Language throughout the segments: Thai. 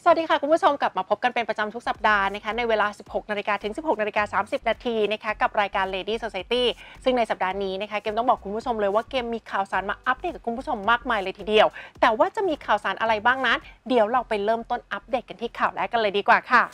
สวัสดีค่ะคุณผู้ชมกลับมาพบกันเป็นประจำทุกสัปดาห์นะคะในเวลา 16 นาฬิกาถึง 16 นาฬิกา 30 นาทีนะคะกับรายการ Lady Society ซึ่งในสัปดาห์นี้นะคะเกมต้องบอกคุณผู้ชมเลยว่าเกมมีข่าวสารมาอัปเดตกับคุณผู้ชมมากมายเลยทีเดียวแต่ว่าจะมีข่าวสารอะไรบ้างนั้นเดี๋ยวเราไปเริ่มต้นอัปเดตกันที่ข่าวแรกกันเลยดีกว่าค่ะ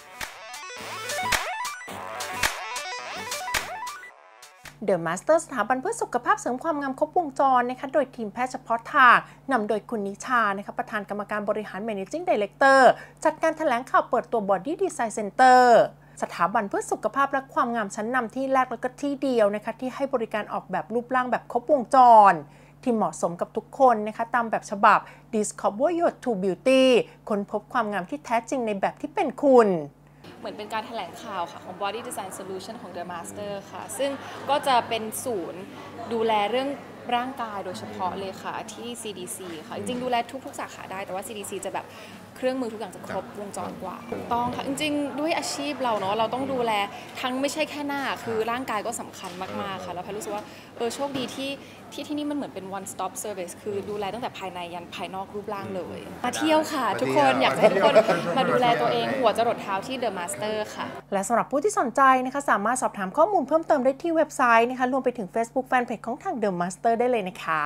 The Master สถาบันเพื่อสุขภาพเสริมความงามครบวงจรนะคะโดยทีมแพทย์เฉพาะทางนำโดยคุณนิชานะคะประธานกรรมการบริหาร Managing Director จัดการแถลงข่าวเปิดตัว Body Design Center สถาบันเพื่อสุขภาพและความงามชั้นนำที่แรกและก็ที่เดียวนะคะที่ให้บริการออกแบบรูปร่างแบบครบวงจรที่เหมาะสมกับทุกคนนะคะตามแบบฉบับ Discover Your True Beauty ค้นพบความงามที่แท้จริงในแบบที่เป็นคุณเหมือนเป็นการแถลงข่าวค่ะของ Body Design Solution ของ The Master ค่ะซึ่งก็จะเป็นศูนย์ดูแลเรื่องร่างกายโดยเฉพาะเลยค่ะที่ CDC ค่ะจริงๆดูแลทุกสาขาได้แต่ว่า CDC จะแบบเครื่องมือทุกอย่างจะครบวงจรกว่าถูกต้องค่ะจริงๆด้วยอาชีพเราเนาะเราต้องดูแลทั้งไม่ใช่แค่หน้าคือร่างกายก็สำคัญมากๆค่ะแล้วแพทรู้สึกว่าโชคดีที่นี่มันเหมือนเป็น one stop service คือดูแลตั้งแต่ภายในยันภายนอกรูปร่างเลยมาเที่ยวค่ะทุกคนอยากให้ทุกคนมาดูแลตัวเองหัวจรดเท้าที่ The Master ค่ะและสำหรับผู้ที่สนใจนะคะสามารถสอบถามข้อมูลเพิ่มเติมได้ที่เว็บไซต์นะคะรวมไปถึง Facebook Fanpage ของทาง The Master ได้เลยนะคะ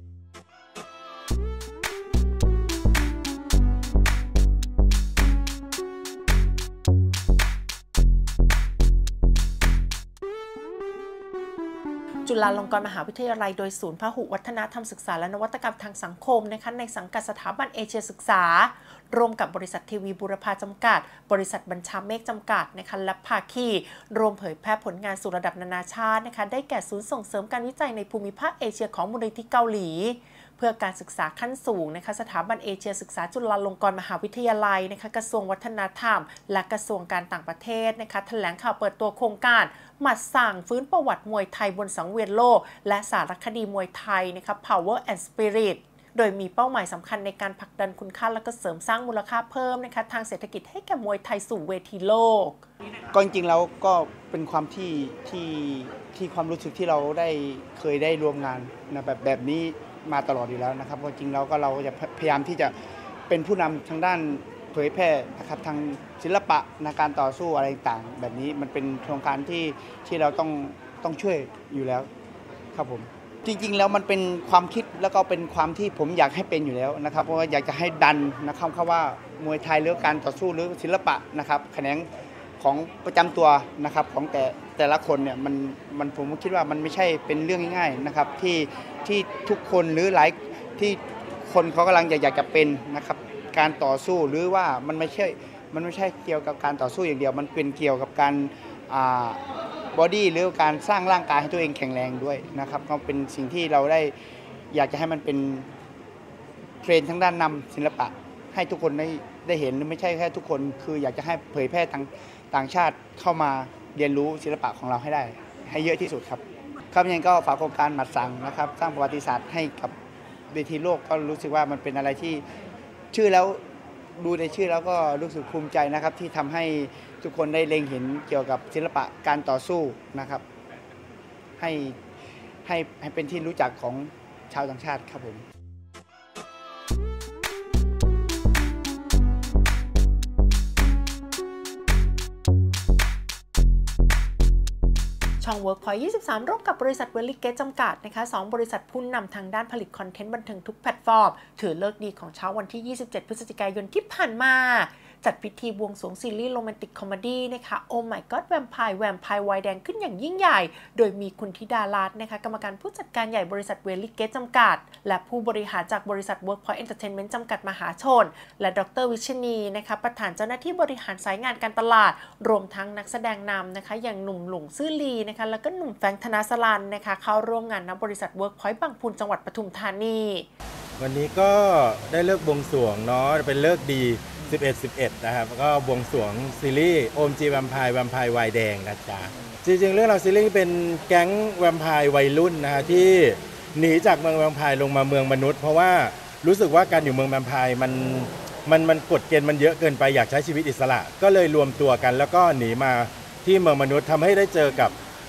จุฬาลงกรณ์มหาวิทยาลัยโดยศูนย์พหุวัฒนธรรมศึกษาและนวัตกรรมทางสังคมนะคะในสังกัดสถาบันเอเชียศึกษาร่วมกับบริษัททีวีบูรพาจำกัดบริษัทบัญชาเมฆจำกัดนะคะและภาคีรวมเผยแพร่ผลงานสู่ระดับนานาชาตินะคะได้แก่ศูนย์ส่งเสริมการวิจัยในภูมิภาคเอเชียของมูลนิธิเกาหลีเพื่อการศึกษาขั้นสูงนะคะสถาบันเอเชียศึกษาจุฬาลงกรณ์มหาวิทยาลัยนะคะกระทรวงวัฒนธรรมและกระทรวงการต่างประเทศนะคะแถลงข่าวเปิดตัวโครงการหมัดสั่งฟื้นประวัติมวยไทยบนสังเวียนโลกและสารคดีมวยไทยนะคะ Power and Spirit โดยมีเป้าหมายสำคัญในการผลักดันคุณค่าและก็เสริมสร้างมูลค่าเพิ่มนะคะทางเศรษฐกิจให้แก่มวยไทยสู่เวทีโลกก็จริงๆแล้วก็เป็นความที่ความรู้สึกที่เราเคยได้ร่วมงานนะแบบนี้มาตลอดอยู่แล้วนะครับจริงๆแล้วก็เราจะพยายามที่จะเป็นผู้นำทางด้านเผยแพร่นะครับทางศิลปะในการต่อสู้อะไรต่างแบบนี้มันเป็นโครงการที่เราต้องช่วยอยู่แล้วครับผมจริงๆแล้วมันเป็นความคิดแล้วก็เป็นความที่ผมอยากให้เป็นอยู่แล้วนะครับเพราะว่าอยากจะให้ดันนะครับคำว่ามวยไทยหรือการต่อสู้หรือศิลปะนะครับแขนงของประจำตัวนะครับของแต่ละคนเนี่ยมันผมคิดว่ามันไม่ใช่เป็นเรื่องง่ายๆนะครับที่ทุกคนหรือหลายที่คนเขากำลังอยากจะเป็นนะครับการต่อสู้หรือว่ามันไม่ใช่เกี่ยวกับการต่อสู้อย่างเดียวมันเป็นเกี่ยวกับการบอดี้หรือการสร้างร่างกายให้ตัวเองแข็งแรงด้วยนะครับก็เป็นสิ่งที่เราอยากจะให้มันเป็นเทรนด์ทางด้านนำศิลปะให้ทุกคนได้เห็นไม่ใช่แค่ทุกคนคืออยากจะให้เผยแพร่ต่างชาติเข้ามาเรียนรู้ศิลปะของเราให้ได้ให้เยอะที่สุดครับยังไงก็ฝากโครงการหมัดสั่งนะครับสร้างประวัติศาสตร์ให้กับเวทีโลกก็รู้สึกว่ามันเป็นอะไรที่ชื่อแล้วดูในชื่อแล้วก็รู้สึกภูมิใจนะครับที่ทำให้ทุกคนได้เล็งเห็นเกี่ยวกับศิลปะการต่อสู้นะครับให้เป็นที่รู้จักของชาวต่างชาติครับผมช่อง Workpoint 23 ร่วมกับบริษัทเวลลิเกตจำกัดนะคะ2บริษัทผู้นำทางด้านผลิตคอนเทนต์บันเทิงทุกแพลตฟอร์มถือเลิกดีของเช้าวันที่ 27 พฤศจิกายนที่ผ่านมาจัดพิธีบวงสรวงซีรีส์โรแมนติกคอมเมดี้นะคะ Oh My God Vampire วายแดงขึ้นอย่างยิ่งใหญ่โดยมีคุณธิดารัตน์นะคะกรรมการผู้จัดการใหญ่บริษัทเวลลิเกตจำกัดและผู้บริหารจากบริษัท Workpoint Entertainment จำกัดมหาชนและดร.วิชนีนะคะประธานเจ้าหน้าที่บริหารสายงานการตลาดรวมทั้งนักแสดงนำนะคะอย่างหนุ่มหลงซื่อลีนะคะแล้วก็หนุ่มแฟรงค์ธนสลันนะคะเข้าร่วมงานณบริษัท Workpoint บางพูนจังหวัดปทุมธานีวันนี้ก็ได้เลิกบวงสรวงเนาะเป็นเลิกดี11นะครับก็บวงสรวงซีรีส์โอมจีแวมไพร์วายแดงนะจ๊ะจริงๆเรื่องราวซีรีส์เป็นแก๊งแวมไพร์วัยรุ่นนะฮะที่หนีจากเมืองแวมไพร์ลงมาเมืองมนุษย์เพราะว่ารู้สึกว่าการอยู่เมืองแวมไพร์มันกฎเกณฑ์มันเยอะเกินไปอยากใช้ชีวิตอิสระก็เลยรวมตัวกันแล้วก็หนีมาที่เมืองมนุษย์ทำให้ได้เจอกับ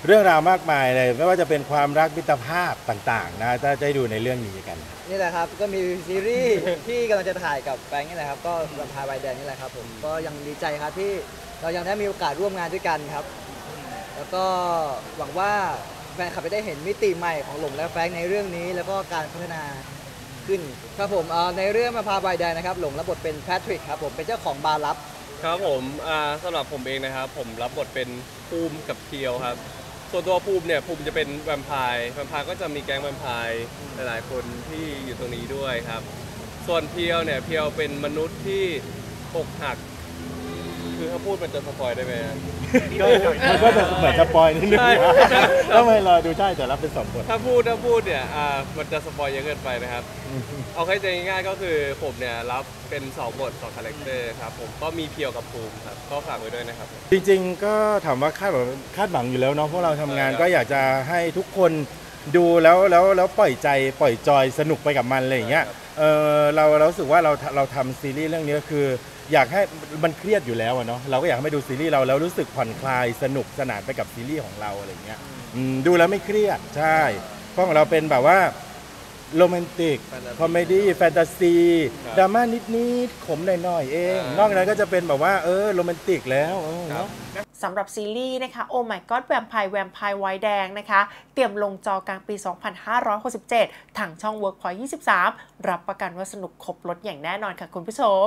เรื่องราวมากมายเลยไม่ว่าจะเป็นความรักมิตรภาพต่างๆนะถ้าได้ดูในเรื่องนี้กันนี่แหละครับก็มีซีรีส์ที่กำลังจะถ่ายกับแฟรงค์นี่แหละครับก็แวมไพร์ไวท์แดงนี่แหละครับผมก็ยังดีใจครับที่เรายังได้มีโอกาสร่วมงานด้วยกันครับแล้วก็หวังว่าแฟนคลับจะได้เห็นมิติใหม่ของหลงและแฟรงค์ในเรื่องนี้แล้วก็การพัฒนาขึ้นครับผมในเรื่องแวมไพร์ไวท์แดงนะครับหลงรับบทเป็นแพทริกครับผมเป็นเจ้าของบาร์ลับครับผมสำหรับผมเองนะครับผมรับบทเป็นภูมิกับเพียวครับส่วนตัวภูมิเนี่ยภูมิจะเป็นแวมไพร์ก็จะมีแก๊งแวมไพร์หลายๆคนที่อยู่ตรงนี้ด้วยครับส่วนเพียวเนี่ยเพียวเป็นมนุษย์ที่อกหักคือถ้าพูดมันจะสปอยได้ไหมก็จะเหมือนสปอยนิดนึงแล้วไม่รอดูใช่แต่รับเป็น2 บทถ้าพูดเนี่ยมันจะสปอยเยอะเกินไปนะครับเอาให้ใจง่ายๆก็คือผมเนี่ยรับเป็น2 บท2 คาแรคเตอร์ครับผมก็มีเพียวกับภูมิครับก็ฝากไว้ด้วยนะครับจริงๆก็ถามว่าคาดหวังอยู่แล้วเนาะพวกเราทำงานก็อยากจะให้ทุกคนดูแล้วปล่อยใจปล่อยจอยสนุกไปกับมันอะไรอย่างเงี้ยเรารู้สึกว่าเราทำซีรีส์เรื่องนี้ก็คืออยากให้มันเครียดอยู่แล้วเนาะเราก็อยากให้ดูซีรีส์เราแล้วรู้สึกผ่อนคลายสนุกสนานไปกับซีรีส์ของเราอะไรเงี้ยดูแล้วไม่เครียดใช่เพราะของเราเป็นแบบว่าโรแมนติกคอมเมดี้แฟนตาซีดราม่านิดๆขมหน่อยๆเองนอกนั้นก็จะเป็นแบบว่าโรแมนติกแล้วเนาะสำหรับซีรีส์นะคะ Oh My God แวมไพร์ไวท์แดงนะคะเตรียมลงจอกลางปี 2567 ทางช่อง Workpoint 23 รับประกันว่าสนุกครบรสอย่างแน่นอนค่ะคุณผู้ชม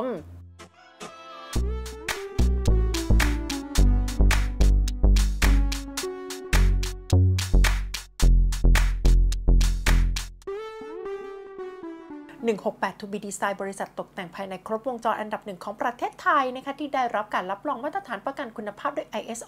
168 To Be Design บริษัทตกแต่งภายในครบวงจรอันดับ 1ของประเทศไทยนะคะที่ได้รับการรับรองมาตรฐานประกันคุณภาพด้วย ISO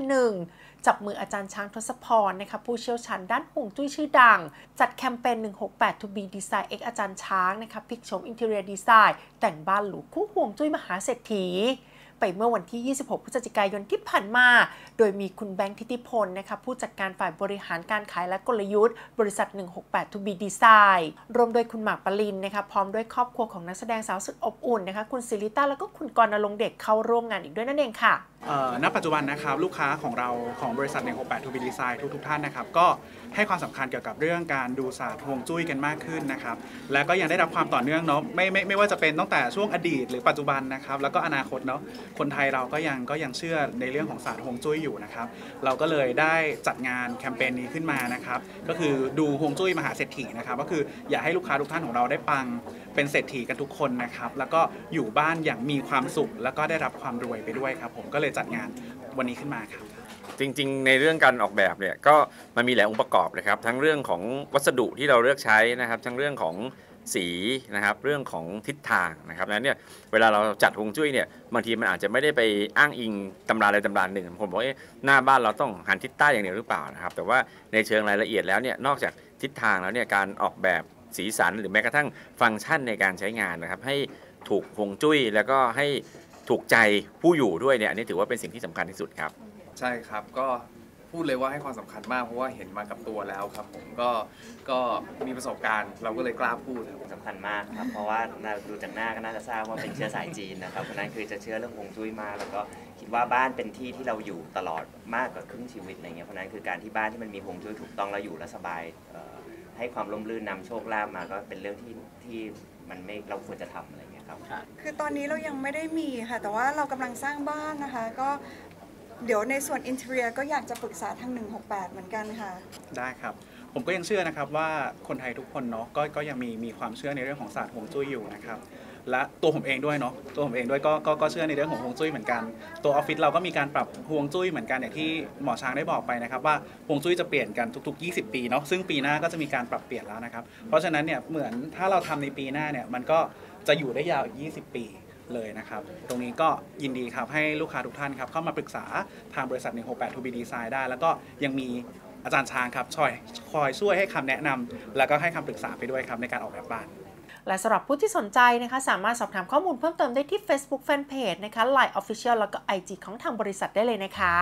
9001 จับมืออาจารย์ช้างทศพรนะคะผู้เชี่ยวชาญด้านฮวงจุ้ยชื่อดังจัดแคมเปญ168 To Be Design X อาจารย์ช้างนะคะพลิกโฉม Interior Design แต่งบ้านหรูคู่ฮวงจุ้ยมหาเศรษฐีไปเมื่อวันที่ 26 พฤศจิกายนที่ผ่านมาโดยมีคุณแบงค์ทิติพลนะคะผู้จัดการฝ่ายบริหารการขายและกลยุทธ์บริษัท 168 To Be Design รวมโดยคุณหมากปรินนะคะพร้อมด้วยครอบครัวของนักแสดงสาวสุดอบอุ่นนะคะคุณศิริต้าแล้วก็คุณกรณรงค์เดชเข้าร่วมงานอีกด้วยนั่นเองค่ะณ ปัจจุบันนะครับลูกค้าของเราของบริษัท 168 To Be Design ทุกท่านนะครับก็ให้ความสำคัญเกี่ยวกับเรื่องการดูศาสตร์ฮวงจุ้ยกันมากขึ้นนะครับและก็ยังได้รับความต่อเนื่องเนาะไม่ว่าจะเป็นตั้งแต่ช่วงอดีตหรือปัจจุบันนะครับแล้วก็อนาคตเนาะคนไทยเราก็ยังเชื่อในเรื่องของศาสตร์ฮวงจุ้ยอยู่นะครับเราก็เลยได้จัดงานแคมเปญนี้ขึ้นมานะครับก็คือดูฮวงจุ้ยมหาเศรษฐีนะครับก็คืออยากให้ลูกค้าทุกท่านของเราได้ปังเป็นเศรษฐีกันทุกคนนะครับแล้วก็อยู่บ้านอย่างมีความสุขแล้วก็ได้รับความรวยไปด้วยครับผมก็เลยจัดงานวันนี้ขึ้นมาครับจริงๆในเรื่องการออกแบบเนี่ยก็มันมีหลายองค์ประกอบเลยครับทั้งเรื่องของวัสดุที่เราเลือกใช้นะครับทั้งเรื่องของสีนะครับเรื่องของทิศทางนะครับนั้นเนี่ยเวลาเราจัดฮวงจุ้ยเนี่ยบางทีมันอาจจะไม่ได้ไปอ้างอิงตำราใดตำราหนึ่งผมบอกหน้าบ้านเราต้องหันทิศใต้อย่างเดียวหรือเปล่านะครับแต่ว่าในเชิงรายละเอียดแล้วเนี่ยนอกจากทิศทางแล้วเนี่ยการออกแบบสีสันหรือแม้กระทั่งฟังก์ชันในการใช้งานนะครับให้ถูกฮวงจุ้ยแล้วก็ให้ถูกใจผู้อยู่ด้วยเนี่ยอันนี้ถือว่าเป็นสิ่งที่สำคัญที่สุดครับใช่ครับก็พูดเลยว่าให้ความสำคัญมากเพราะว่าเห็นมากับตัวแล้วครับผมก็มีประสบการณ์เราก็เลยกล้าพูดสำคัญมากครับเพราะว่าดูจากหน้าก็น่าจะทราบว่าเป็นเชื้อสายจีนนะครับเพราะนั้นคือจะเชื่อเรื่องฮวงจุ้ยมากแล้วก็คิดว่าบ้านเป็นที่ที่เราอยู่ตลอดมากกว่าครึ่งชีวิตอะไรเงี้ยเพราะนั้นคือการที่บ้านที่มันมีฮวงจุ้ยถูกต้องเราอยู่และสบายให้ความร่มรื่นนำโชคลาภมาก็เป็นเรื่องที่มันไม่เราควรจะทำอะไรเงี้ยครับคือตอนนี้เรายังไม่ได้มีค่ะแต่ว่าเรากำลังสร้างบ้านนะคะก็เดี๋ยวในส่วนอินเทอร์เนียก็อยากจะปรึกษาทาง168เหมือนกันค่ะได้ครับผมก็ยังเชื่อนะครับว่าคนไทยทุกคนเนาะก็ยังมีความเชื่อในเรื่องของศาสตร์ฮวงจุ้ยอยู่นะครับและตัวผมเองด้วยเนาะตัวผมเองด้วยก็เชื่อในเรื่องของฮวงจุ้ยเหมือนกันตัวออฟฟิศเราก็มีการปรับฮวงจุ้ยเหมือนกันอย่างที่หมอช้างได้บอกไปนะครับว่าฮวงจุ้ยจะเปลี่ยนกันทุกๆ20 ปีเนาะซึ่งปีหน้าก็จะมีการปรับเปลี่ยนแล้วนะครับเพราะฉะนั้นเนี่ยเหมือนถ้าเราทำในปีหน้าเนี่ยมันก็จะอยู่ได้ยาวอีก20 ปีเลยนะครับตรงนี้ก็ยินดีครับให้ลูกค้าทุกท่านครับเข้ามาปรึกษาทางบริษัท 168 To Be Design ได้แล้วก็ยังมีอาจารย์ช้างครับคอยช่วยให้คำแนะนำแล้วก็ให้คำปรึกษาไปด้วยครับในการออกแบบบ้านและสำหรับผู้ที่สนใจนะคะสามารถสอบถามข้อมูลเพิ่มเติมได้ที่ Facebook Fanpage นะคะ Line Official แล้วก็ IG ของทางบริษัทได้เลยนะคะ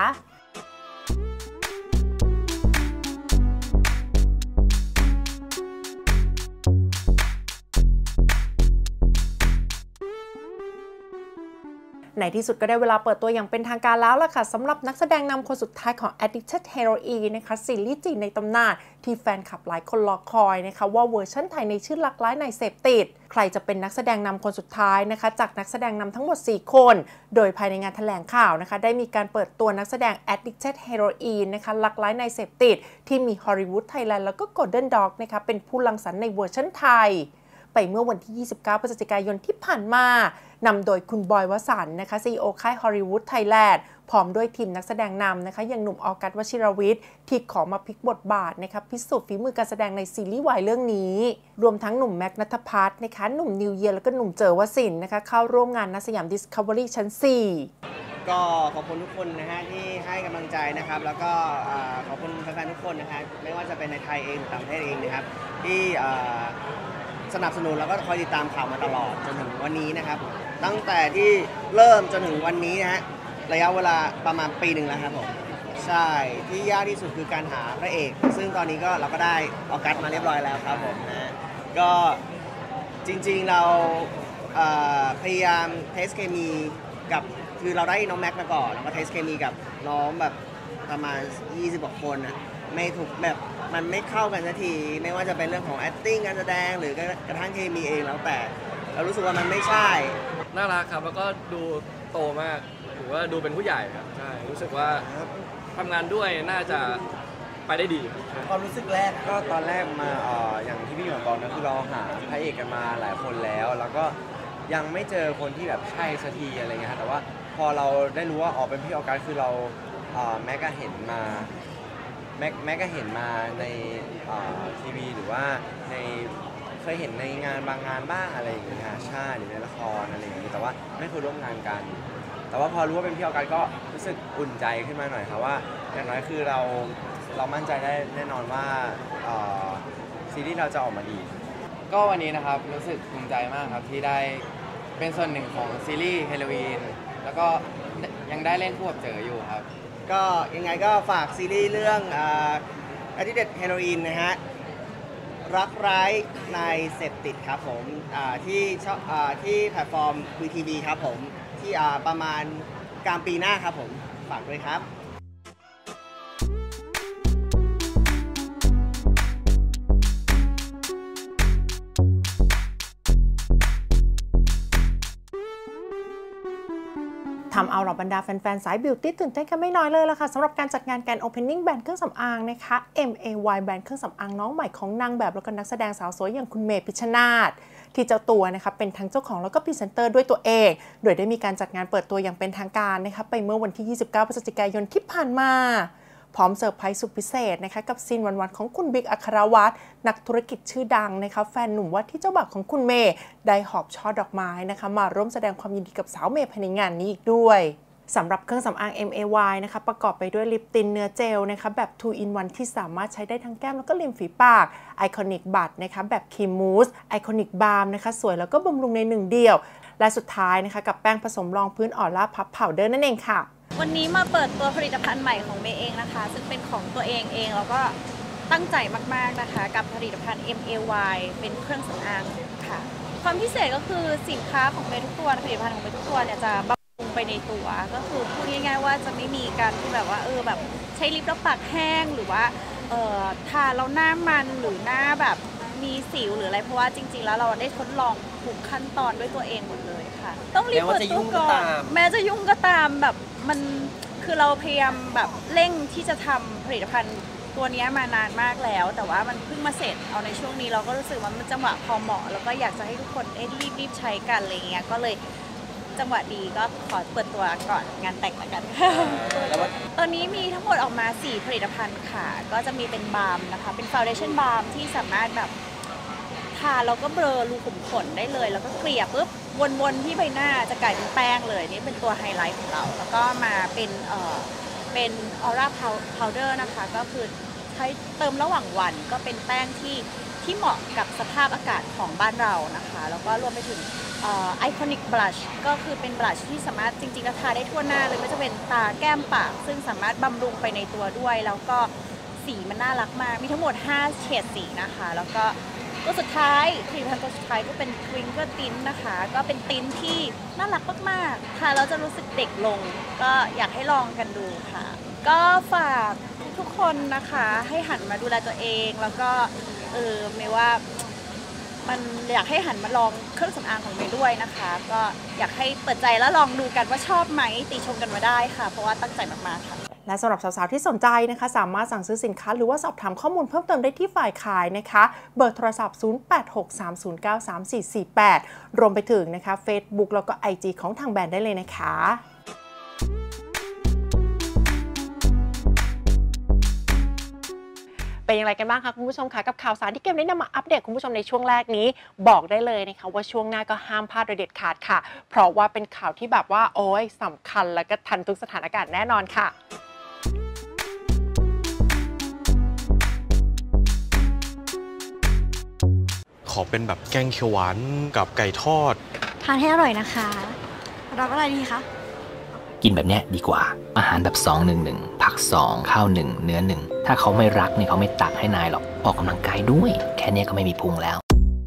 ในที่สุดก็ได้เวลาเปิดตัวอย่างเป็นทางการแล้วล่ะค่ะสำหรับนักแสดงนำคนสุดท้ายของ Addicted Heroine นะคะซีรีส์จีนในตำนานที่แฟนคลับหลายคนรอคอยนะคะว่าเวอร์ชันไทยในชื่อลักร้ายในเสพติดใครจะเป็นนักแสดงนำคนสุดท้ายนะคะจากนักแสดงนำทั้งหมด4คนโดยภายในงานแถลงข่าวนะคะได้มีการเปิดตัวนักแสดง Addicted Heroine นะคะลักร้ายในเสพติดที่มี Hollywood Thailand แล้วก็ Golden Dog นะคะเป็นผู้รังสรรค์ในเวอร์ชันไทยไปเมื่อวันที่ 29 พฤศจิกายนที่ผ่านมานำโดยคุณบอยวสันต์นะคะ CEO ค่าย Hollywood Thailand พร้อมด้วยทีมนักแสดงนำนะคะอย่างหนุ่มออกัสวชิรวิทย์ที่ขอมาพลิกบทบาทนะคะพิสูจน์ฝีมือการแสดงในซีรีส์วายเรื่องนี้รวมทั้งหนุ่มแม็กซ์ ณัฐพัฒน์นะคะหนุ่มนิวเยียร์แล้วก็หนุ่มเจอวสินทร์นะคะเข้าร่วมงานณสยาม Discovery ชั้น 4 ก็ขอบคุณทุกคนนะฮะที่ให้กำลังใจนะครับแล้วก็ขอบคุณแฟนๆทุกคนนะครับไม่ว่าจะเป็นในไทยเองหรือต่างประเทศเองนะครับที่สนับสนุนแล้วก็คอยติดตามข่าวมาตลอดจนถึงวันนี้นะครับตั้งแต่ที่เริ่มจนถึงวันนี้นะฮะระยะเวลาประมาณปีหนึ่งแล้วครับผมใช่ที่ยากที่สุดคือการหาพระเอกซึ่งตอนนี้ก็เราก็ได้ออกัสมาเรียบร้อยแล้วครับผมนะก็จริงๆเราพยายามเทสเคมีกับคือเราได้น้องแม็กมาก่อนแล้วก็เทสเคมีกับน้องแบบประมาณ20 กว่าคนนะไม่ถูกแบบมันไม่เข้ากันสักทีไม่ว่าจะเป็นเรื่องของ acting การแสดงหรือกระทั่งเคมีเองแล้วแต่เรารู้สึกว่ามันไม่ใช่น่ารักครับแล้วก็ดูโตมากถือว่าดูเป็นผู้ใหญ่ครับใช่รู้สึกว่าทำงานด้วยน่าจะไปได้ดีความรู้สึกแรกก็ตอนแรกมาอย่างที่พี่หยวนบอกนะคือเราหาพระเอกกันมาหลายคนแล้วก็ยังไม่เจอคนที่แบบใช่สักทีอะไรเงี้ยแต่ว่าพอเราได้รู้ว่าเป็นพี่ออกัสคือเราแม็กก็เห็นมาแม็กก็เห็นมาในทีวีหรือว่าในเคยเห็นในงานบางงานบ้างอะไรอย่างเงี้ยใช่หรือในละครอะไรอย่างเงี้ยแต่ว่าไม่เคยร่วมงานกันแต่ว่าพอรู้ว่าเป็นพี่ออกัสก็รู้สึกอุ่นใจขึ้นมาหน่อยครับว่าอย่างน้อยคือเรามั่นใจได้แน่นอนว่าซีรีส์เราจะออกมาดีก็วันนี้นะครับรู้สึกภูมิใจมากครับที่ได้เป็นส่วนหนึ่งของซีรีส์ฮาโลวีนแล้วก็ยังได้เล่นคู่กับเจออยู่ครับก็ยังไงก็ฝากซีรีส์เรื่องAddicted Heroine นะฮะรักร้ายในเสพติดครับผมที่แพลตฟอร์ม VTV ครับผมที่ประมาณกลางปีหน้าครับผมฝากด้วยครับทำเอาเหล่าบรรดาแฟนๆสายบิวตี้ตื่นเต้นกันไม่น้อยเลยล่ะค่ะสำหรับการจัดงานแกรนด์โอเพนนิ่งแบรนด์เครื่องสำอางนะคะ MAY แบรนด์เครื่องสำอางน้องใหม่ของนางแบบแล้วก็นักแสดงสาวสวยอย่างคุณเมย์ พิชชนาธิ์ที่เจ้าตัวนะคะเป็นทั้งเจ้าของแล้วก็พรีเซนเตอร์ด้วยตัวเองโดยได้มีการจัดงานเปิดตัวอย่างเป็นทางการนะคะไปเมื่อวันที่ 29 พฤศจิกายนที่ผ่านมาพร้อมเซอร์ไพรส์สุดพิเศษนะคะกับซีนวันๆของคุณบิ๊ก อัครวัฒน์นักธุรกิจชื่อดังนะคะแฟนหนุ่มว่าที่เจ้าบ่าวของคุณเมย์ได้หอบช่อดอกไม้นะคะมาร่วมแสดงความยินดีกับสาวเมย์ภายในงานนี้อีกด้วยสำหรับเครื่องสำอาง MAY นะคะประกอบไปด้วยลิปตินเนื้อเจลนะคะแบบ 2 in 1 ที่สามารถใช้ได้ทั้งแก้มแล้วก็ริมฝีปาก Iconic Bud นะคะแบบครีมมูส Iconic Balm นะคะสวยแล้วก็บำรุงในหนึ่งเดียวและสุดท้ายนะคะกับแป้งผสมรองพื้นออร่าพับพาวเดอร์นั่นเองค่ะวันนี้มาเปิดตัวผลิตภัณฑ์ใหม่ของเมย์เองนะคะซึ่งเป็นของตัวเองแล้วก็ตั้งใจมากๆนะคะกับผลิตภัณฑ์ MAY เป็นเครื่องสำอางค่ะความพิเศษก็คือสินค้าของเมย์ทุกตัวผลิตภัณฑ์ของเมย์ทุกตัวเนี่ยจะไปในตัวก็คือพูดง่ายๆว่าจะไม่มีการที่แบบว่าแบบใช้ลิปแล้วปากแห้งหรือว่าทาแล้วหน้ามันหรือหน้าแบบมีสิวหรืออะไรเพราะว่าจริงๆแล้วเราได้ทดลองทุกขั้นตอนด้วยตัวเองหมดเลยค่ะต้องรีบเปิดตัวก่อนแม้จะยุ่งก็ตามแบบมันคือเราพยายามแบบเร่งที่จะทำผลิตภัณฑ์ตัวนี้มานานมากแล้วแต่ว่ามันเพิ่งมาเสร็จเอาในช่วงนี้เราก็รู้สึกว่ามันจังหวะพอเหมาะแล้วก็อยากจะให้ทุกคนรีบใช้กันอะไรเงี้ยก็เลยจังหวะดีก็ขอเปิดตัวก่อนงานแต่งแล้วกันตอนนี้มีทั้งหมดออกมา4ผลิตภัณฑ์ค่ะก็จะมีเป็นบาล์มนะคะเป็นฟาวเดชั่นบาล์มที่สามารถแบบทาแล้วก็เบลอรูขุมขนได้เลยแล้วก็เกลี่ยปุ๊บวนๆที่ใบหน้าจะกลายเป็นแป้งเลยนี่เป็นตัวไฮไลท์ของเราแล้วก็มาเป็นออร่าพาวเดอร์นะคะก็คือใช้เติมระหว่างวันก็เป็นแป้งที่เหมาะกับสภาพอากาศของบ้านเรานะคะแล้วก็รวมไปถึงIconic Blush ก็คือเป็นบลัชที่สามารถจริงๆแล้วทาได้ทั่วหน้าเลยไม่ว่าจะเป็นตาแก้มปากซึ่งสามารถบำรุงไปในตัวด้วยแล้วก็สีมันน่ารักมากมีทั้งหมด5เฉดสีนะคะแล้วก็ตัวสุดท้ายผลิตภัณฑ์ตัวสุดท้ายก็เป็น Twinkle Tint นะคะก็เป็นติ้นที่น่ารักมากๆค่ะเราจะรู้สึกเด็กลงก็อยากให้ลองกันดูค่ะก็ฝากทุกคนนะคะให้หันมาดูแลตัวเองแล้วก็ไม่ว่ามันอยากให้หันมาลองเครื่องสำอางของเมย์ด้วยนะคะก็อยากให้เปิดใจแล้วลองดูกันว่าชอบไหมติชมกันมาได้ค่ะเพราะว่าตั้งใจมากๆค่ะและสำหรับสาวๆที่สนใจนะคะสามารถสั่งซื้อสินค้าหรือว่าสอบถามข้อมูลเพิ่มเติมได้ที่ฝ่ายขายนะคะเบอร์โทรศัพท์ 0863093448 รวมไปถึงนะคะ Facebook แล้วก็ IG ของทางแบรนด์ได้เลยนะคะเป็นอย่างไรกันบ้างคะคุณผู้ชมคะกับข่าวสารที่เกมได้นำมาอัปเดตคุณผู้ชมในช่วงแรกนี้บอกได้เลยนะคะว่าช่วงหน้าก็ห้ามพลาดโดยเด็ดขาดค่ะเพราะว่าเป็นข่าวที่แบบว่าโอ้ยสำคัญและก็ทันทุกสถานการณ์แน่นอนค่ะขอเป็นแบบแกงเขียวหวานกับไก่ทอดทานให้อร่อยนะคะรับอะไรดีคะกินแบบเนี้ยดีกว่าอาหารแบบ2-1-1ผัก2ข้าว1เนื้อ1ถ้าเขาไม่รักเนี่ยเขาไม่ตักให้นายหรอกออกกำลังกายด้วยแค่นี้ก็ไม่มีพุงแล้ว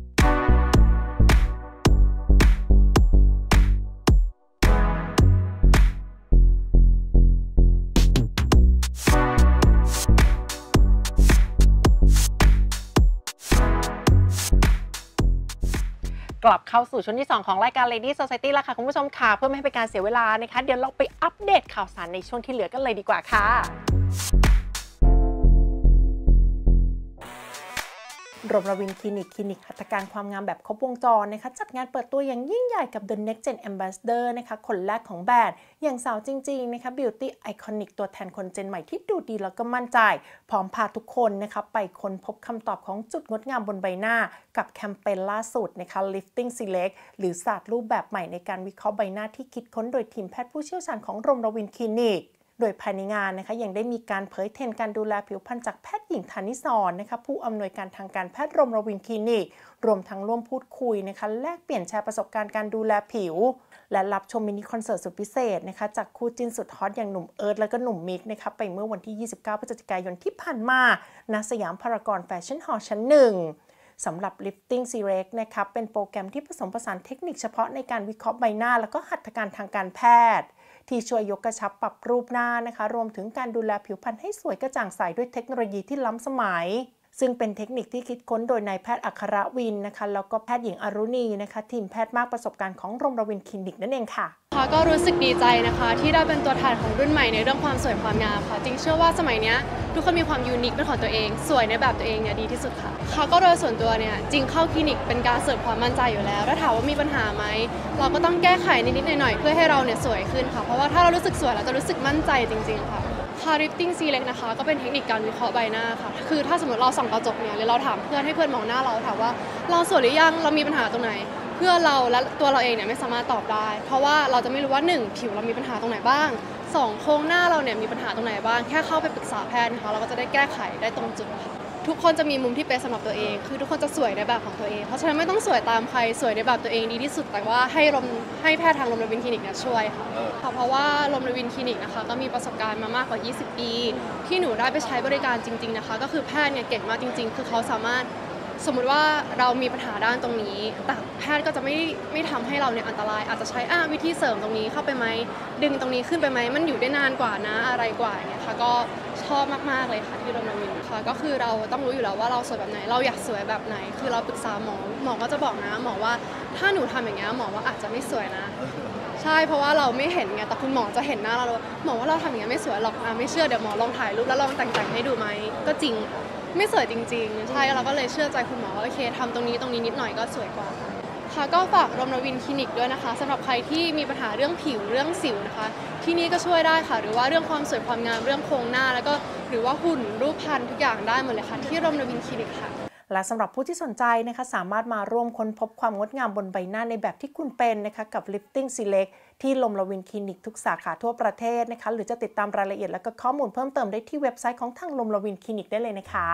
กลับเข้าสู่ช่วงที่2ของรายการ Lady Society แล้วค่ะคุณผู้ชมค่ะเพื่อไม่ให้เป็นการเสียเวลานะคะเดี๋ยวเราไปอัปเดตข่าวสารในช่วงที่เหลือกันเลยดีกว่าค่ะโรงพยาบาลคลินิกหัตถการความงามแบบครบวงจรนะคะจัดงานเปิดตัวอย่างยิ่งใหญ่กับ The Next Gen Ambassador นะคะคนแรกของแบรนด์อย่างสาวจริงๆนะคะ Beauty Iconic ตัวแทนคนเจนใหม่ที่ดูดีแล้วก็มั่นใจพร้อมพาทุกคนนะคะไปค้นพบคำตอบของจุดงดงามบนใบหน้ากับแคมเปญล่าสุดนะคะ Lifting Select หรือศาสตร์รูปแบบใหม่ในการวิเคราะห์ใบหน้าที่คิดค้นโดยทีมแพทย์ผู้เชี่ยวชาญของโรงพยาบาลคลินิกโดยภายในงานนะคะยังได้มีการเผยเทรนด์การดูแลผิวพรรณจากแพทย์หญิงธนิสรนะคะผู้อำนวยการทางการแพทย์โรงพยาบาลคลินิกรวมทั้งร่วมพูดคุยนะคะแลกเปลี่ยนแชร์ประสบการณ์การดูแลผิวและรับชมมินิคอนเสิร์ตสุดพิเศษนะคะจากคู่จิ้นสุดฮอตอย่างหนุ่มเอิร์ธและก็หนุ่มมิกนะคะไปเมื่อวันที่29พฤศจิกายนที่ผ่านมาณสยามพารากอนแฟชั่นฮอลล์ชั้น1สำหรับ Lifting Select นะคะเป็นโปรแกรมที่ผสมผสานเทคนิคเฉพาะในการวิเคราะห์ใบหน้าแล้วก็หัตถการทางการแพทย์ที่ช่วยยกกระชับปรับรูปหน้านะคะรวมถึงการดูแลผิวพรรณให้สวยกระจ่างใสด้วยเทคโนโลยีที่ล้ำสมัยซึ่งเป็นเทคนิคที่คิดค้นโดยนายแพทย์อัครวินนะคะแล้วก็แพทย์หญิงอรุณีนะคะทีมแพทย์มากประสบการณ์ของโรงพยาบาลคลินิกนั่นเองค่ะก็รู้สึกดีใจนะคะที่ได้เป็นตัวแทนของรุ่นใหม่ในเรื่องความสวยความงามค่ะจริงเชื่อว่าสมัยนี้ทุกคนมีความยูนิคเป็นของตัวเองสวยในแบบตัวเองเนี่ยดีที่สุดค่ะก็โดยส่วนตัวเนี่ยจริงเข้าคลินิกเป็นการเสริมความมั่นใจอยู่แล้วถ้าถามว่ามีปัญหาไหมเราก็ต้องแก้ไขนิดๆหน่อยๆเพื่อให้เราเนี่ยสวยขึ้นค่ะเพราะว่าถ้าเรารู้สึกสวยเราจะรู้สึกมั่นใจจริงๆค่ะLifting Select นะคะก็เป็นเทคนิคการวิเคราะห์ใบหน้าค่ะคือถ้าสมมติเราส่องกระจกเนี่ยหรือเราถามเพื่อนให้เพื่อนมองหน้าเราถามว่าเราสวยหรือยังเรามีปัญหาตรงไหนเพื่อเราและตัวเราเองเนี่ยไม่สามารถตอบได้เพราะว่าเราจะไม่รู้ว่า1ผิวเรามีปัญหาตรงไหนบ้าง2โครงหน้าเราเนี่ยมีปัญหาตรงไหนบ้างแค่เข้าไปปรึกษาแพทย์นะคะเราก็จะได้แก้ไขได้ตรงจุดค่ะทุกคนจะมีมุมที่เป็นสำหรับตัวเองคือทุกคนจะสวยในแบบของตัวเองเพราะฉะนั้นไม่ต้องสวยตามใครสวยในแบบตัวเองดีที่สุดแต่ว่าให้แพทย์ทางโรงพยาบาลคลินิกเนี่ยช่วยค่ะเพราะว่าโรงพยาบาลคลินิกนะคะก็มีประสบการณ์มามากกว่า20ปีที่หนูได้ไปใช้บริการจริงๆนะคะก็คือแพทย์เนี่ยเก่งมากจริงๆคือเขาสามารถสมมุติว่าเรามีปัญหาด้านตรงนี้แต่แพทย์ก็จะไม่ทำให้เราเนี่ยอันตรายอาจจะใช้วิธีเสริมตรงนี้เข้าไปไหมดึงตรงนี้ขึ้นไปไหมมันอยู่ได้นานกว่านะอะไรกว่าเนี่ยค่ะก็ชอบมากๆเลยค่ะที่โรงพยาบาลค่ะก็คือเราต้องรู้อยู่แล้วว่าเราสวยแบบไหนเราอยากสวยแบบไหนคือเราปรึกษาหมอก็จะบอกนะหมอว่าถ้าหนูทำอย่างเงี้ยหมอว่าอาจจะไม่สวยนะใช่เพราะว่าเราไม่เห็นไงแต่คุณหมอจะเห็นหน้าเราหมอว่าเราทำอย่างเงี้ยไม่สวยหรอกไม่เชื่อเดี๋ยวหมอลองถ่ายรูปแล้วลองแต่งให้ดูไหมก็จริงไม่สวยจริงๆใช่เราก็เลยเชื่อใจคุณหมอว่าโอเคทำตรงนี้นิดหน่อยก็สวยกว่าค่ะก็ฝากโรงพยาบาลคลินิกด้วยนะคะสำหรับใครที่มีปัญหาเรื่องผิวเรื่องสิวนะคะที่นี่ก็ช่วยได้ค่ะหรือว่าเรื่องความสวยความงามเรื่องโครงหน้าแล้วก็หรือว่าหุ่นรูปพรรณทุกอย่างได้หมดเลยค่ะที่โรงพยาบาลคลินิกค่ะและสำหรับผู้ที่สนใจนะคะสามารถมาร่วมค้นพบความงดงามบนใบหน้าในแบบที่คุณเป็นนะคะกับ Lifting Select ที่โรงพยาบาลคลินิกทุกสาขาทั่วประเทศนะคะหรือจะติดตามรายละเอียดและก็ข้อมูลเพิ่มเติมได้ที่เว็บไซต์ของทางโรงพยาบาลคลินิกได้เลยนะคะ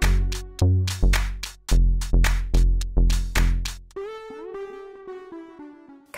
ค่ะ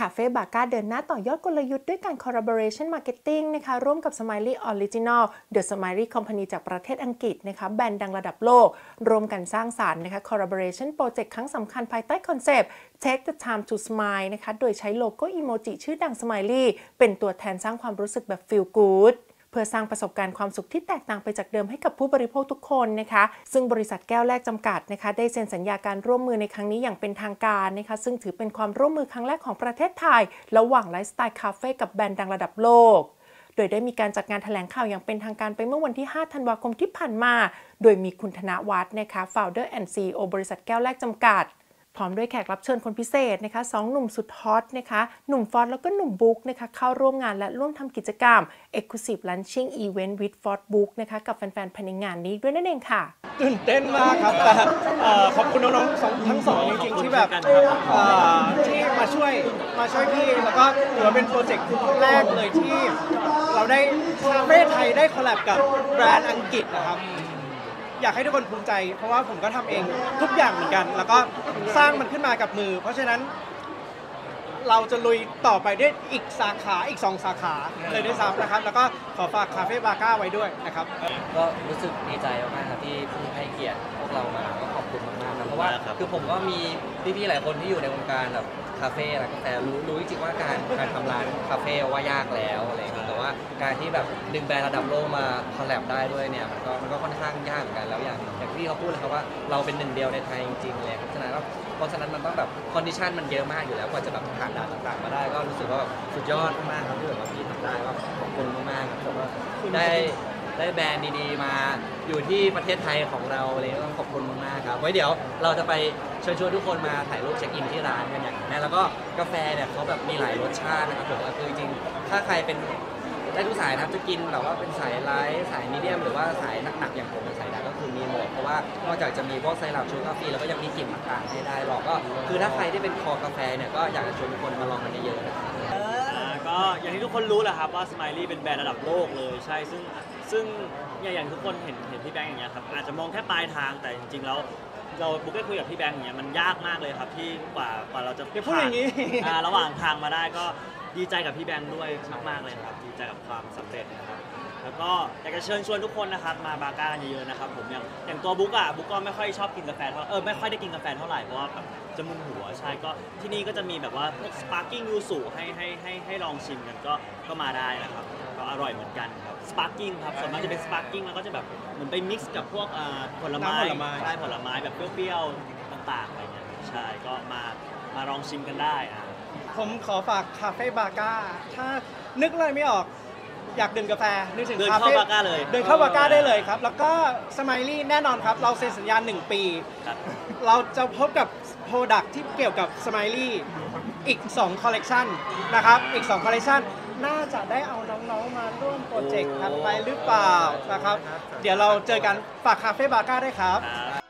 Cafe Baca เดินหน้าต่อยอดกลยุทธ์ด้วยการ Collaboration Marketing นะคะร่วมกับ Smiley Original The Smiley Company จากประเทศอังกฤษนะคะแบรนด์ดังระดับโลกรวมกันสร้างสรรค์นะคะ Collaboration Project ครั้งสำคัญภายใต้คอนเซปต์ Take the time to smile นะคะโดยใช้โลโก้อีโมจิชื่อดัง Smiley เป็นตัวแทนสร้างความรู้สึกแบบ Feel Goodเพื่อสร้างประสบการณ์ความสุขที่แตกต่างไปจากเดิมให้กับผู้บริโภคทุกคนนะคะซึ่งบริษัทแก้วแรกจำกัดนะคะได้เซ็นสัญญาการร่วมมือในครั้งนี้อย่างเป็นทางการนะคะซึ่งถือเป็นความร่วมมือครั้งแรกของประเทศไทยระหว่างไลฟ์สไตล์คาเฟ่กับแบรนด์ดังระดับโลกโดยได้มีการจัดงานแถลงข่าวอย่างเป็นทางการไปเมื่อวันที่ 5 ธันวาคมที่ผ่านมาโดยมีคุณธนวัฒน์นะคะ Founder and CEO บริษัทแก้วแรกจำกัดพร้อมด้วยแขกรับเชิญคนพิเศษนะคะ2หนุ่มสุดฮอตนะคะหนุ่มฟอสแล้วก็หนุ่มบุ๊กนะคะเข้าร่วมงานและร่วมทำกิจกรรม Exclusive Lunching Event with Ford Book นะคะกับแฟนๆภายในงานนี้ด้วยนั่นเองค่ะตื่นเต้นมากครับแต่ขอบคุณน้องๆทั้งสองจริงๆที่แบบที่มาช่วยพี่แล้วก็ถือว่าเป็นโปรเจกต์แรกเลยที่เราได้คาเฟ่ไทยได้คอลแลบกับแบรนด์อังกฤษนะครับอยากให้ทุกคนภูมิใจเพราะว่าผมก็ทำเองทุกอย่างเหมือนกันแล้วก็สร้างมันขึ้นมากับมือเพราะฉะนั้นเราจะลุยต่อไปด้วยอีกสาขาอีก2สาขาเลยด้วยซ้ำนะครับแล้วก็ขอฝากคาเฟ่บาก้าไว้ด้วยนะครับก็รู้สึกดีใจมากๆครับที่ให้เกียรติพวกเรามาก็ขอบคุณมากๆครับเพราะว่าคือผมก็มีพี่ๆหลายคนที่อยู่ในวงการแบบคาเฟ่ร้านกาแฟรู้จริงๆว่าการทำร้านคาเฟ่ว่ายากแล้วอะไรอย่างเงี้ยแต่ว่าการที่แบบดึงแบรนด์ระดับโลกมาคอลแลบได้ด้วยเนี่ยมันก็ค่อนข้างยากเหมือนกันแล้วอย่างที่เขาพูดเลยครับว่าเราเป็นหนึ่งเดียวในไทยจริงๆเลยเพราะฉะนั้นมันต้องแบบคอนดิชันมันเยอะมากอยู่แล้วกว่าจะแบบผ่านด่านต่างๆมาได้ก็รู้สึกว่าแบบสุดยอดมากๆครับที่แบบว่าพี่ทำได้ก็ขอบคุณมากๆครับว่าได้แบรนด์ดีๆมาอยู่ที่ประเทศไทยของเราเลยต้องขอบคุณมากๆครับไว้เดี๋ยวเราจะไปเชิญชวนทุกคนมาถ่ายรูปเช็คอินที่ร้านกันอย่างนี้แล้วก็กาแฟเนี่ยเขาแบบมีหลายรสชาตินะครับผมคือจริงๆถ้าใครเป็นได้ทุกสายนะครับจะกินแบบว่าเป็นสายไลท์สายมีเดียมหรือว่าสายหนักๆอย่างผมเป็นสายดักก็คือมีหมดเพราะว่านอกจากจะมีพวกไซรัปชูกาแฟแล้วก็ยังมีกลิ่นต่างๆให้ได้หรอกก็คือถ้าใครที่เป็นคอกาแฟเนี่ยก็อยากจะชวนทุกคนมาลองกันเยอะๆนะครับก็อย่างที่ทุกคนรู้แหละครับว่า Smiley เป็นแบรนด์ระดับโลกเลยใช่ซึ่งอย่างทุกคนเห็นพี่แบงค์อย่างเงี้ยครับอาจจะมองแค่ปลายทางแต่จริงๆแล้วเราบุ๊กได้คุยกับพี่แบงค์อย่างเงี้ยมันยากมากเลยครับที่กว่าเราจะพูดอย่างนี้ระหว่างทางมาได้ก็ดีใจกับพี่แบงค์ด้วยมากๆเลยครับดีใจกับความสำเร็จนะครับแล้วก็อยากจะเชิญชวนทุกคนนะครับมาบาก้ากันเยอะๆนะครับผมอย่างตัวบุ๊กก็ไม่ค่อยชอบกินกาแฟเท่าไม่ค่อยได้กินกาแฟเท่าไหร่เพราะว่าแบบจะมึนหัวใช่ก็ที่นี่ก็จะมีแบบว่าพวกสปาร์กิ้งยูสุให้ลองชิมกันก็มาได้นะครับก็อร่อยเหมือนกันครับสปาร์กิ้งครับส่วนมากจะเป็นสปาร์กิ้งแล้วก็จะแบบเหมือนไปมิกซ์กับพวกผลไม้ใช่ผลไม้แบบเปรี้ยวๆต่างๆอะไรเงี้ยใช่ก็มาลองชิมกันได้ผมขอฝากคาเฟ่บาก้าถ้านึกเลยไม่ออกอยากดื่มกาแฟนึกถึงคาเฟ่เดินเข้าบาก้าได้เลยครับแล้วก็สไมลี่แน่นอนครับเราเซ็นสัญญา1 ปีเราจะพบกับโปรดักที่เกี่ยวกับสไมลี่อีก2คอลเลกชันนะครับอีก2คอลเลกชันน่าจะได้เอาน้องๆมาร่วมโปรเจกต์ถัดไปหรือเปล่านะครับเดี๋ยวเราเจอกันฝากคาเฟ่บาก้าด้วยครับ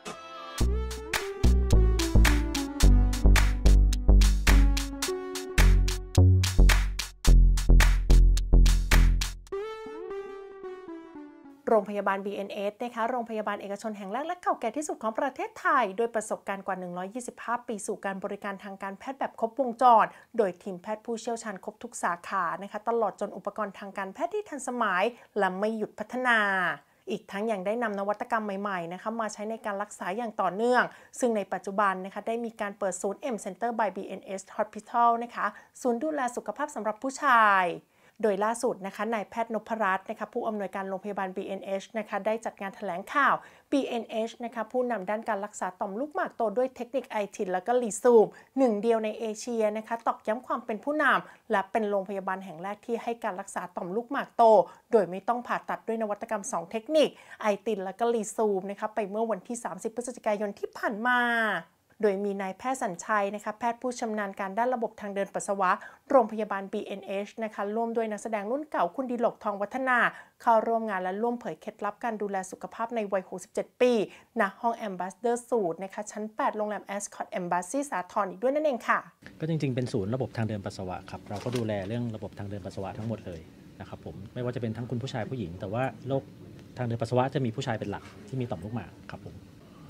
โรงพยาบาล BNS นะคะโรงพยาบาลเอกชนแห่งแรกและเก่าแก่ที่สุดของประเทศไทยด้วยประสบการณ์กว่า 125 ปีสู่การบริการทางการแพทย์แบบครบวงจรโดยทีมแพทย์ผู้เชี่ยวชาญครบทุกสาขานะคะตลอดจนอุปกรณ์ทางการแพทย์ที่ทันสมัยและไม่หยุดพัฒนาอีกทั้งยังได้นำนวัตกรรมใหม่ๆนะคะมาใช้ในการรักษาอย่างต่อเนื่องซึ่งในปัจจุบันนะคะได้มีการเปิดศูนย์ M Center by BNS Hospital นะคะศูนย์ดูแลสุขภาพสำหรับผู้ชายโดยล่าสุดนะคะนายแพทย์นพรัตน์นะคะผู้อำนวยการโรงพยาบาล BNH นะคะได้จัดงานแถลงข่าว BNH นะคะผู้นำด้านการรักษาต่อมลูกหมากโตด้วยเทคนิคไอทินและก็ลีซูมหนึ่งเดียวในเอเชียนะคะตอกย้ำความเป็นผู้นำและเป็นโรงพยาบาลแห่งแรกที่ให้การรักษาต่อมลูกหมากโตโดยไม่ต้องผ่าตัดด้วยนวัตกรรม2เทคนิคไอทินและก็ลีซูมนะคะไปเมื่อวันที่30พฤศจิกายนที่ผ่านมาโดยมีนายแพทย์สัญชัยนะคะแพทย์ผู้ชำนาญการด้านระบบทางเดินปัสสาวะโรงพยาบาล BNH นะคะร่วมด้วยนักแสดงรุ่นเก่าคุณดิลกทองวัฒนาเข้าร่วมงานและร่วมเผยเคล็ดลับการดูแลสุขภาพในวัย 67 ปีณห้อง Ambassador Suite นะคะชั้น 8 โรงแรม Ascott Embassy สาทรอีกด้วยนั่นเองค่ะก็จริงๆเป็นศูนย์ระบบทางเดินปัสสาวะครับเราก็ดูแลเรื่องระบบทางเดินปัสสาวะทั้งหมดเลยนะครับผมไม่ว่าจะเป็นทั้งคุณผู้ชายผู้หญิงแต่ว่าโรคทางเดินปัสสาวะจะมีผู้ชายเป็นหลักที่มีต่อมลูกหมากครับผม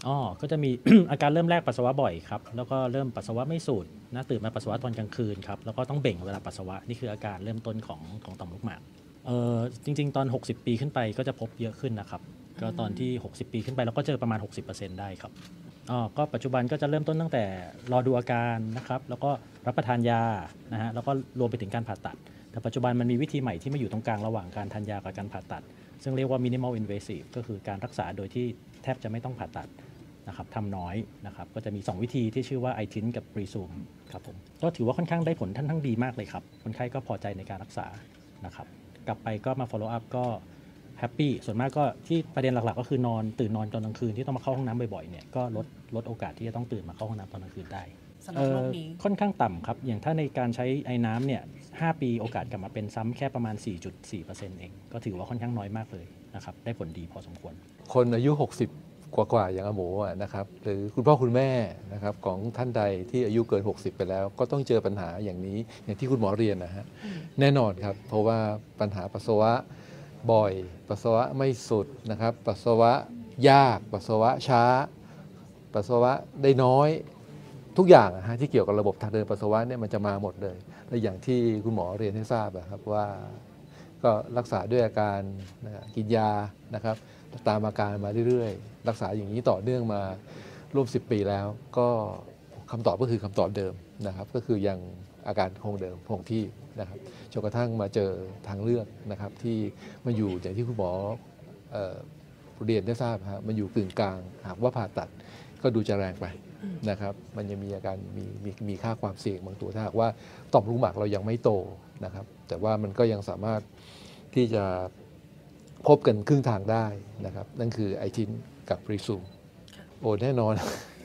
ก็จะมี อาการเริ่มแรกปัสสาวะบ่อยครับแล้วก็เริ่มปัสสาวะไม่สูดนะตื่นมาปัสสาวะตอนกลางคืนครับแล้วก็ต้องเบ่งเวลาปัสสาวะนี่คืออาการเริ่มต้นของต่อมลูกหมากจริงๆตอน60 ปีขึ้นไปก็จะพบเยอะขึ้นนะครับก็ตอนที่60 ปีขึ้นไปเราก็เจอประมาณ 60% ได้ครับก็ปัจจุบันก็จะเริ่มต้นตั้งแต่รอดูอาการนะครับแล้วก็รับประทานยานะฮะแล้วก็รวมไปถึงการผ่าตัดแต่ปัจจุบันมันมีวิธีใหม่ที่มาอยู่ตรงกลางระหว่างการทานยากับการผ่าตัดซึ่งเรียกว่า minimal invasive ก็คือการรักษาโดยที่แทบจะไม่ต้องผ่าตัดนะครับทำน้อยนะครับก็จะมี2วิธีที่ชื่อว่า iTin กับ Presume ครับผมก็ถือว่าค่อนข้างได้ผลท่านทั้งดีมากเลยครับคนไข้ก็พอใจในการรักษานะครับกลับไปก็มา follow up ก็แฮปปี้ส่วนมากก็ที่ประเด็นหลักๆก็คืตื่นนอนตอนกลางคืนที่ต้องมาเข้าห้องน้ำบ่อยๆเนี่ยก็ลดโอกาสที่จะต้องตื่นมาเข้าห้องน้ำตอนกลางคืนได้สำหรับโรคนี้ค่อนข้างต่ำครับอย่างถ้าในการใช้ไอ้น้ำเนี่ย5 ปีโอกาสกลับมาเป็นซ้ำแค่ประมาณ 4.4% เองก็ถือว่าค่อนข้างน้อยมากเลยนะครับได้ผลดีพอสมควรคนอายุ60กว่าอย่างอาหมูนะครับหรือคุณพ่อคุณแม่นะครับของท่านใดที่อายุเกิน60ไปแล้วก็ต้องเจอปัญหาอย่างนี้อย่างที่คุณหมอเรียนนะฮะแน่นอนครับเพราะว่าปัญหาปัสสาวะบ่อยปัสสาวะไม่สุดนะครับปัสสาวะยากปัสสาวะช้าปัสสาวะได้น้อยทุกอย่างที่เกี่ยวกับระบบทางเดินปัสสาวะเนี่ยมันจะมาหมดเลยและอย่างที่คุณหมอเรียนให้ทราบครับว่าก็รักษาด้วยอาการกินยานะครับตามอาการมาเรื่อยๆรักษาอย่างนี้ต่อเนื่องมาร่วม10 ปีแล้วก็คำตอบก็คือคำตอบเดิมนะครับก็คือยังอาการคงเดิมคงที่นะครับจนกระทั่งมาเจอทางเลือกนะครับที่มาอยู่อย่างที่คุณหมอเรียนได้ทราบครับมันอยู่กึ่งกลางหากว่าผ่าตัดก็ดูจะแรงไปนะครับมันยังมีอาการมีค่าความเสี่ยงบางตัวถ้าหากว่าต่อมลูกหมากเรายังไม่โตนะครับแต่ว่ามันก็ยังสามารถที่จะพบกันครึ่งทางได้นะครับนั่นคือไอทินกับรีซูมโอ้แน่นอน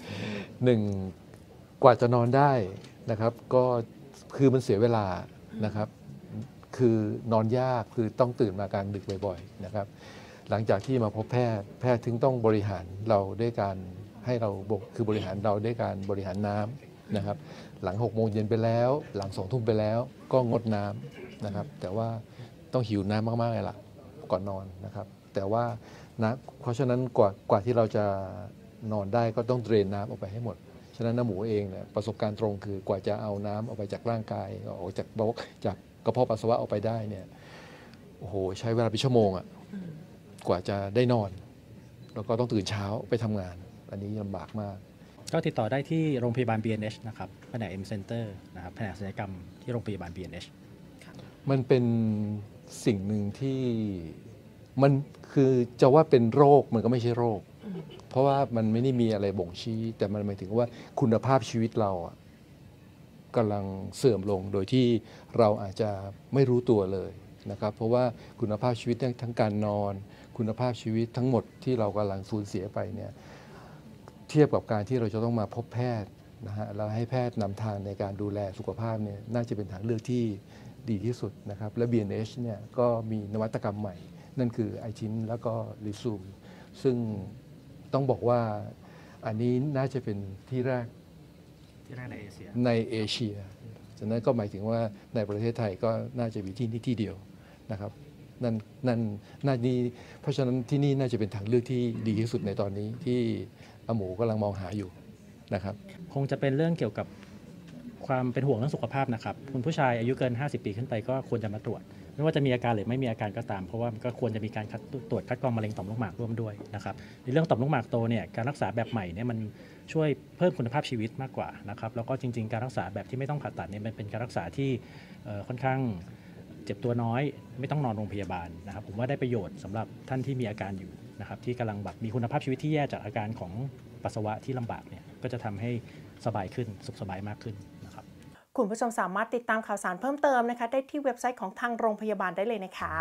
1 กว่าจะนอนได้นะครับก็คือมันเสียเวลานะครับคือนอนยากคือต้องตื่นมากลางดึกบ่อยๆนะครับหลังจากที่มาพบแพทย์ถึงต้องบริหารเราด้วยการให้เราคือบริหารเราด้วยการบริหารน้ำนะครับหลัง6 โมงเย็นไปแล้วหลัง2 ทุ่มไปแล้วก็งดน้ำนะครับแต่ว่าต้องหิวน้ำมากๆเลยล่ะก่อนนอนนะครับแต่ว่านะเพราะฉะนั้นกว่าที่เราจะนอนได้ก็ต้องเดรนน้ำออกไปให้หมดฉะนั้นน้าหมูเองเนี่ยประสบการณ์ตรงคือกว่าจะเอาน้ำออกไปจากร่างกายออกจากกระเพาะปัสสาวะออกไปได้เนี่ยโอ้โหใช้เวลาเป็นชั่วโมงกว่าจะได้นอนแล้วก็ต้องตื่นเช้าไปทำงานอันนี้ลำบากมากก็ติดต่อได้ที่โรงพยาบาล B&H นะครับแผนก M Center นะครับแผนกศัลยกรรมที่โรงพยาบาล B&H มันเป็นสิ่งหนึ่งที่มันคือจะว่าเป็นโรคมันก็ไม่ใช่โรคเพราะว่ามันไม่ได้มีอะไรบ่งชี้แต่มันหมายถึงว่าคุณภาพชีวิตเรากำลังเสื่อมลงโดยที่เราอาจจะไม่รู้ตัวเลยนะครับเพราะว่าคุณภาพชีวิตทั้งการนอนคุณภาพชีวิตทั้งหมดที่เรากำลังสูญเสียไปเนี่ยเทียบกับการที่เราจะต้องมาพบแพทย์นะฮะแล้วให้แพทย์นำทางในการดูแลสุขภาพเนี่ยน่าจะเป็นทางเลือกที่ดีที่สุดนะครับและ B&H เนี่ยก็มีนวัตกรรมใหม่นั่นคือไอทินแล้วก็รีซูมซึ่งต้องบอกว่าอันนี้น่าจะเป็นที่แรกในเอเชียฉะนั้นก็หมายถึงว่าในประเทศไทยก็น่าจะมีที่นี่ที่เดียวนะครับนั่นนี่เพราะฉะนั้นที่นี่น่าจะเป็นทางเลือกที่ดีที่สุดในตอนนี้ที่อาหมูกำลังมองหาอยู่นะครับคงจะเป็นเรื่องเกี่ยวกับความเป็นห่วงเรื่องสุขภาพนะครับคุณผู้ชายอายุเกิน50 ปีขึ้นไปก็ควรจะมาตรวจไม่ว่าจะมีอาการหรือไม่มีอาการก็ตามเพราะว่ามันก็ควรจะมีการตรวจคัดกรองมะเร็งต่อมลูกหมากร่วมด้วยนะครับในเรื่องต่อมลูกหมากโตเนี่ยการรักษาแบบใหม่เนี่ยมันช่วยเพิ่มคุณภาพชีวิตมากกว่านะครับแล้วก็จริงๆการรักษาแบบที่ไม่ต้องผ่าตัดเนี่ยมันเป็นการรักษาที่ค่อนข้างเจ็บตัวน้อยไม่ต้องนอนโรงพยาบาลนะครับผมว่าได้ประโยชน์สำหรับท่านที่มีอาการอยู่นะครับที่กำลังแบบมีคุณภาพชีวิตที่แย่จากอาการของปัสสาวะที่ลำบากเนี่ยก็จะทำให้สบายขึ้นสุขสบายมากขึ้นนะครับคุณผู้ชมสามารถติดตามข่าวสารเพิ่มเติมนะคะได้ที่เว็บไซต์ของทางโรงพยาบาลได้เลยนะคะ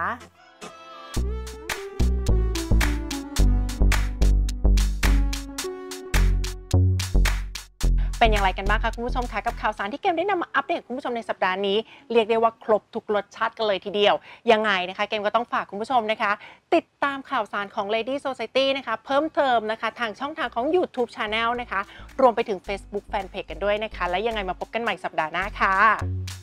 เป็นอย่างไรกันบ้างคะคุณผู้ชมคะกับข่าวสารที่เกมได้นำมาอัปเดตคุณผู้ชมในสัปดาห์นี้เรียกได้ว่าครบทุกรสชาติกันเลยทีเดียวยังไงนะคะเกมก็ต้องฝากคุณผู้ชมนะคะติดตามข่าวสารของ Lady Society นะคะเพิ่มเติมนะคะทางช่องทางของ YouTube Channel นะคะรวมไปถึง Facebook Fanpage กันด้วยนะคะและยังไงมาพบกันใหม่สัปดาห์หน้าค่ะ